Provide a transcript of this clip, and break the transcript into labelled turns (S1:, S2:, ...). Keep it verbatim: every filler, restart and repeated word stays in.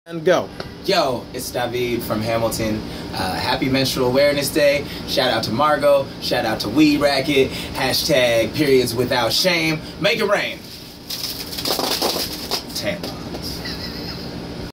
S1: And go.
S2: Yo, it's David from Hamilton. Uh, happy Menstrual Awareness Day. Shout out to Margot. Shout out to We Racket. Hashtag periods without shame. Make it rain. Tampa.